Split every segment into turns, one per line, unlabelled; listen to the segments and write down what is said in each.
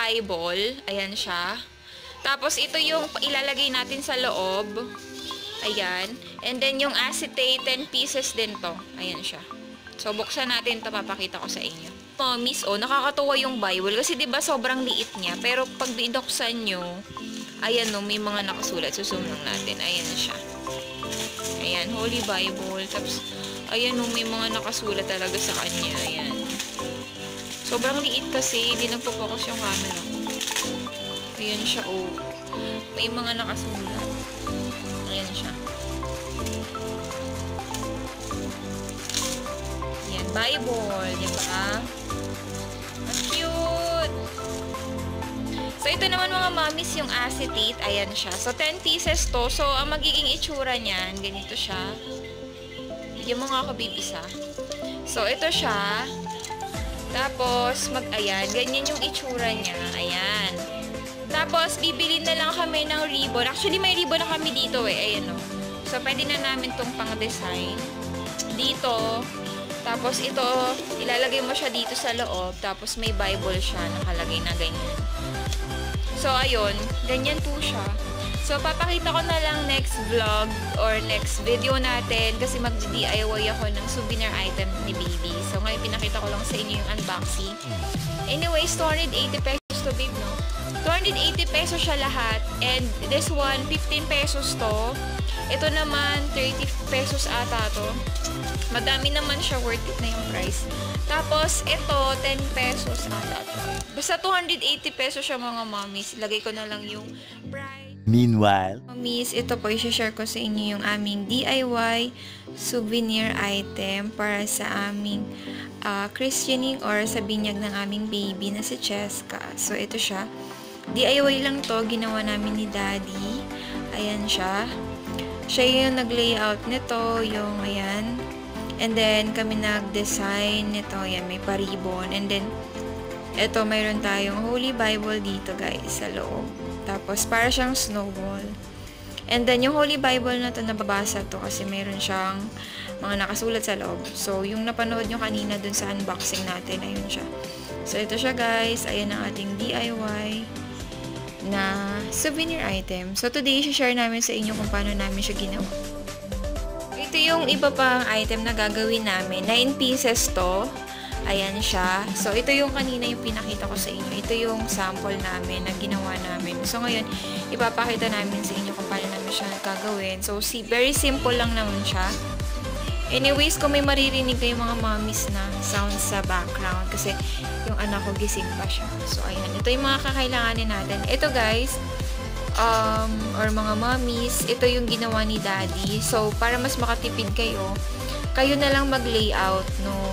Bible. Ayan siya. Tapos, ito yung ilalagay natin sa loob. Ayan. And then, yung acetate, 10 pieces din to. Ayan siya. So, buksan natin ito. Papakita ko sa inyo. Miss, nakakatuwa yung Bible. Kasi, diba, sobrang liit niya. Pero, pag binuksan nyo, ayan, may mga nakasulat. Susum lang natin. Ayan siya. Ayan, Holy Bible. Tapos, ayan, may mga nakasulat talaga sa kanya. Ayan. Sobrang liit kasi. Hindi nagpo-focus yung camera. Ayan siya, may mga nakasulat. Ayan siya. Ayan, Bible. Diba? Ang cute! So, ito naman mga mommies, yung acetate. Ayan siya. So, 10 pieces to. So, ang magiging itsura niyan, ganito siya. Bigyan mo nga ako, bibisa. So, ito siya. Tapos, ayan, ganyan yung itsura niya. Ayan. Tapos, bibili na lang kami ng ribbon. Actually, may ribbon na kami dito Ayan So, pwede na namin tong pang-design. Dito. Tapos, ito, ilalagay mo siya dito sa loob. Tapos, may Bible siya. Nakalagay na ganyan. So, ayun. Ganyan po siya. So, papakita ko na lang next vlog or next video natin kasi mag-DIY ako ng souvenir item ni baby. So, ngayon pinakita ko lang sa inyo yung unboxing. Anyways, 280 pesos to, babe, no? 280 pesos siya lahat. And this one, 15 pesos to. Ito naman, 30 pesos ata to. Madami naman siya, worth it na yung price. Tapos, ito, 10 pesos ata to. Basta 280 pesos siya mga mommies. Lagay ko na lang yung price.
Meanwhile,
Mommies, ito po, i-share ko sa inyo yung aming DIY souvenir item para sa aming christening or sa binyag ng aming baby na si Cheska. So, ito siya. DIY lang to, ginawa namin ni Daddy. Ayan siya. Siya yung nag-layout nito, yung ayan. And then, kami nag-design nito. Ayan, may paribon. And then, ito, mayroon tayong Holy Bible dito, guys, sa loob. Tapos, para siyang snowball. And then, yung Holy Bible na to, nababasa to kasi mayroon siyang mga nakasulat sa loob. So, yung napanood nyo kanina dun sa unboxing natin, ayun siya. So, ito siya, guys. Ayan ang ating DIY na souvenir item. So, today, share namin sa inyo kung paano namin siya ginawa. Ito yung iba pang item na gagawin namin. 9 pieces to. Ayan siya. So, ito yung kanina yung pinakita ko sa inyo. Ito yung sample namin na ginawa namin. So, ngayon, ipapakita namin sa inyo kung paano namin siya gagawin. So, very simple lang naman siya. Anyways, kung may maririnig kayo mga mommies na sounds sa background, kasi yung anak ko gising pa siya. So, ayan. Ito yung mga kakailanganin natin. Ito, guys, or mga mommies, ito yung ginawa ni Daddy. So, para mas makatipid kayo, kayo na lang mag-layout nung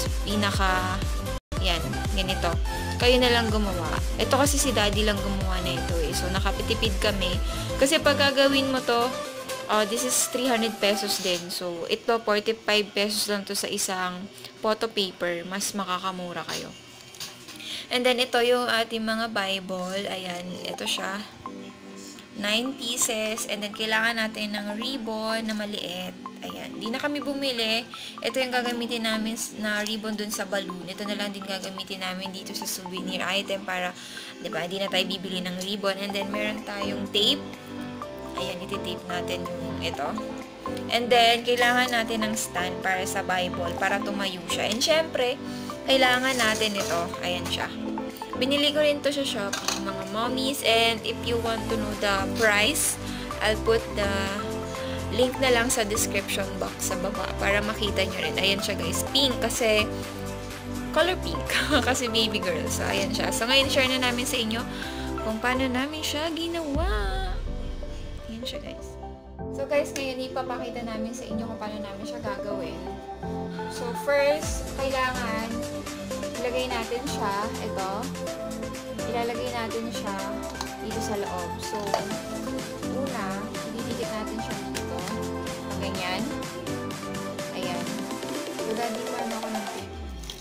yan, ganito. Kayo na lang gumawa. Ito kasi si Daddy lang gumawa na ito So, nakapitipid kami. Kasi pag gagawin mo to, this is 300 pesos din. So, ito, 45 pesos lang to sa isang photo paper. Mas makakamura kayo. And then, ito yung ating mga Bible. Ayan, ito siya. 9 pieces. And then, kailangan natin ng ribbon na maliit. Ayan. Di na kami bumili. Ito yung gagamitin namin na ribbon dun sa balloon. Ito na lang din gagamitin namin dito sa souvenir item para, diba, di na tayo bibili ng ribbon. And then, meron tayong tape. Ayan, iti-tape natin yung ito. And then, kailangan natin ng stand para sa Bible, para tumayo siya. And syempre, kailangan natin ito. Ayan siya. Binili ko rin to sa Shopee, mga mommies. And if you want to know the price, I'll put the link na lang sa description box sa baba para makita nyo rin. Ayan siya, guys. Pink kasi color pink. Kasi baby girl. So, ayan siya. So, ngayon share na namin sa inyo kung paano namin siya ginawa. Ayan siya, guys. So, guys, ngayon ipapakita namin sa inyo kung paano namin siya gagawin. So, first, kailangan ilagay natin siya. Ito. Ilalagay natin siya dito sa loob. So, una, ididikit natin siya dito. Ganyan. Ayan. So, dadikuan ako ng tape.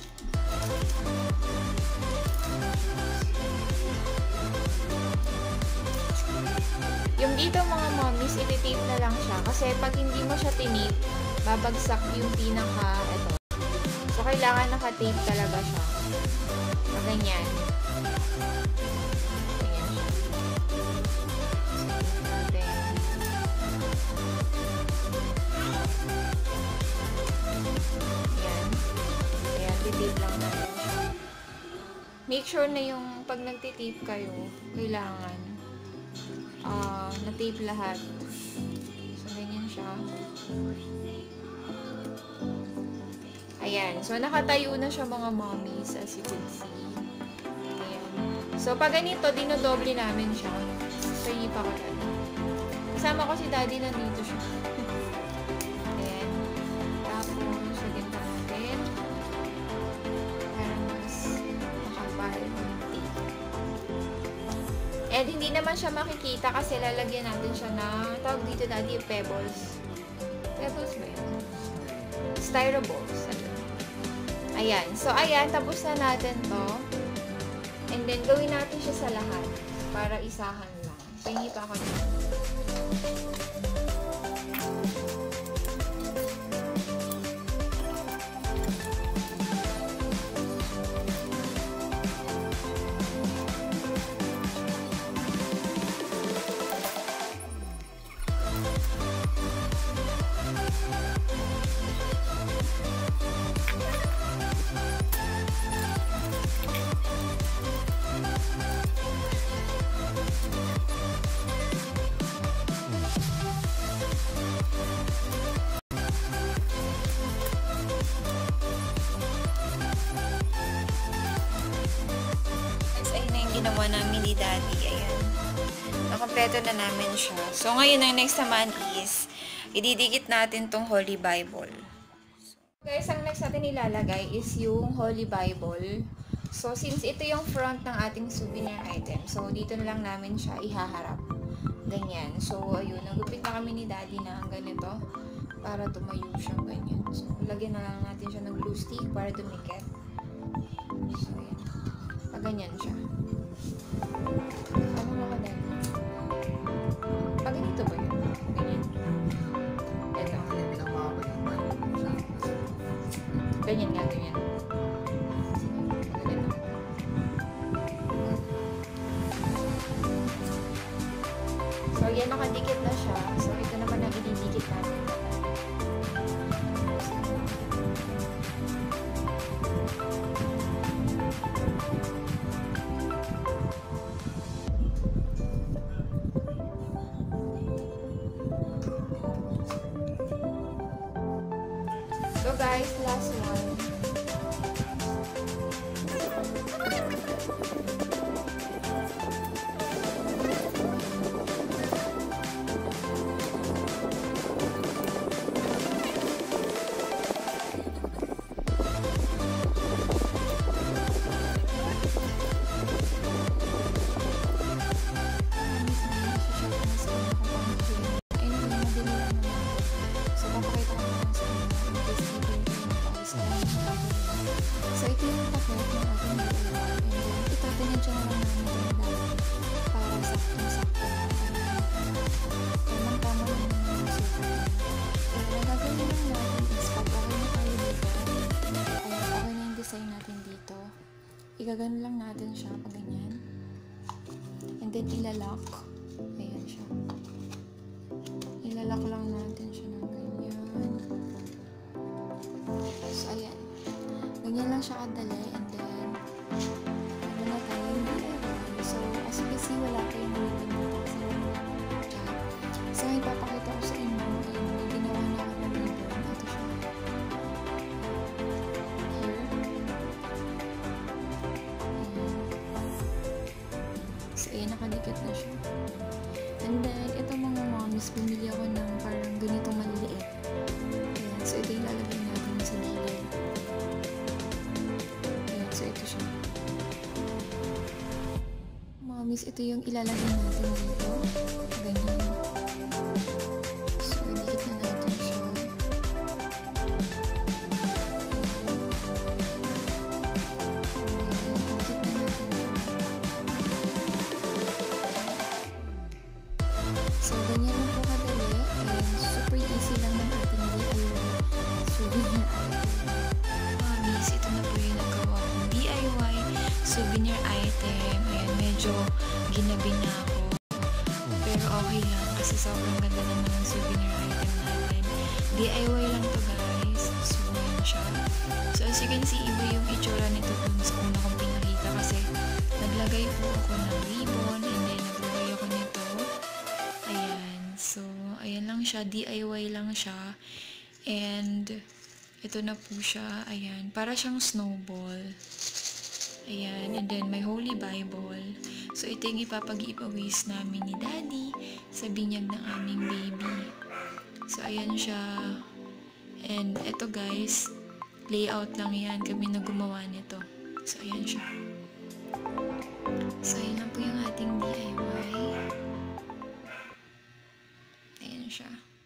Yung dito mga mommies, iti-tape na lang siya. Kasi pag hindi mo siya tinip, babagsak yung pinaka, ito. So, kailangan naka-tape talaga siya. Ganyan. Ganyan siya. Ayan. Ayan, titip lang natin siya. Make sure na yung pag nagtitape kayo, kailangan na-tape lahat. So, ganyan siya. Ayan. So, nakatayo na siya mga mommies, as you can see. Ayan. So, pag ganito, dinodoble namin siya. So, hindi pa ko lang. Kasama ko si daddy, nandito siya. Ayan. Tapos, lagyan pa natin. Para mas makapal. And hindi naman siya makikita kasi lalagyan natin siya ng, tawag dito daddy, pebbles. Pebbles ba yun? Styroballs. Ayan. So, ayan. Tapos na natin to. And then, gawin natin siya sa lahat. Para isahan lang. Pahingi pa ako dito. Ginawa namin ni daddy. Ayan. Nakompleto na namin siya. So, ngayon, ang next naman is, ididikit natin tong Holy Bible. So, guys, ang next natin ilalagay is yung Holy Bible. So, since ito yung front ng ating souvenir item, so, dito na lang namin siya ihaharap. Ganyan. So, ayun. Nagupit na kami ni daddy na ganito para tumayo siya ganyan. So, lagyan na lang natin siya ng glue stick para dumikit. So, ayan. Ganyan siya. Ano mga dahil? Pag ganito ba yun? Ganyan. Ito. Ganyan nga, ganyan. Ganyan. So, yan nakadikit na siya. So, ito naman ang ididikit natin. So guys, last one. So, ito yung takot ng ating DIY. And then, itatinadya na lang namin dahil para sakto-sakto na. Tamang-tama lang naman yung sukat. Kaya, nagagawin lang natin is pag okay na tayo dito, kaya okay na yung design natin dito, igagano lang natin siya pag ganyan. And then, ilalak. Ayan siya. Ilalak lang natin siya ng ganyan. So, ayan. Ganyan lang siya kadali, and then ano na tayo yung DIY. So, as you can see, wala kayong waiting dito kasi chat. So, ipapakita ko sa inyo yung ginawa na ako ng ribbon. Ito siya. Here. Ayan. So, ayan, nakadikit na siya. And then, ito mga mommies, bumili ako ng parang ganitong maliliit. Ayan. So, ito yung lalagay natin sa gilid. So, ito siya. Mommies, ito yung ilalagay natin dito. Ganyan. So, dikit na natin siya. Dikit na natin siya. So, ganyan lang po kadali. And super easy lang ng ating DIY souvenir item. Mommies, ito na po yung nagawa kong DIY souvenir medyo ginabi na ako. Pero okay lang kasi sobrang ganda naman ng souvenir item natin. DIY lang to guys. So, yun siya. So, as you can see, iba yung itsura nito dun sa una kong pinakita kasi naglagay po ako ng ribbon and then naglagay ako nito. Ayan. So, ayan lang siya. DIY lang siya. And, ito na po siya. Ayan. Para siyang snowball. Ayan. And then, may Holy Bible. So, ito yung ipapag-giveaways namin ni Daddy sa binyag ng aming baby. So, ayan siya. And, ito guys, layout lang yan. Kami na gumawa nito. So, ayan siya. So, ayan lang po yung ating DIY. Ayan siya.